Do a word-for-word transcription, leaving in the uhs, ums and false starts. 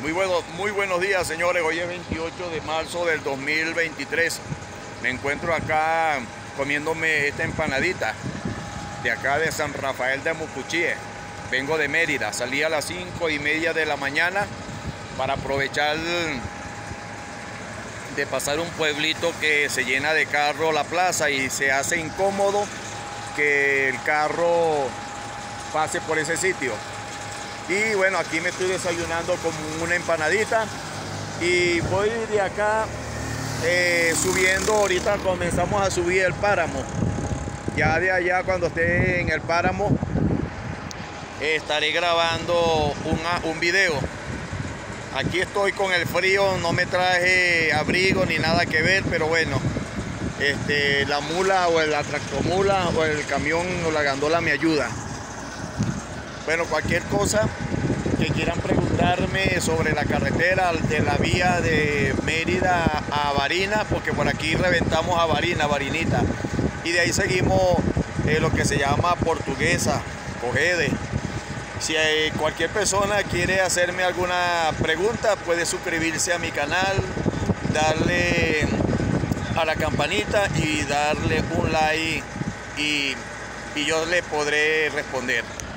Muy, bueno, muy buenos días, señores. Hoy es veintiocho de marzo del dos mil veintitrés. Me encuentro acá comiéndome esta empanadita de acá de San Rafael de Mucuchíe. Vengo de Mérida. Salí a las cinco y media de la mañana para aprovechar de pasar un pueblito que se llena de carro la plaza y se hace incómodo que el carro pase por ese sitio. Y bueno, aquí me estoy desayunando como una empanadita y voy de acá eh, subiendo. Ahorita comenzamos a subir el páramo. Ya de allá, cuando esté en el páramo, eh, estaré grabando una, un video. Aquí estoy con el frío, no me traje abrigo ni nada que ver, pero bueno, este, la mula o la tractomula o el camión o la gandola me ayuda. Bueno, cualquier cosa que quieran preguntarme sobre la carretera de la vía de Mérida a Barinas, porque por aquí reventamos a Barinas, Barinita, y de ahí seguimos eh, lo que se llama Portuguesa, Cogede. Si hay cualquier persona quiere hacerme alguna pregunta, puede suscribirse a mi canal, darle a la campanita y darle un like y, y yo le podré responder.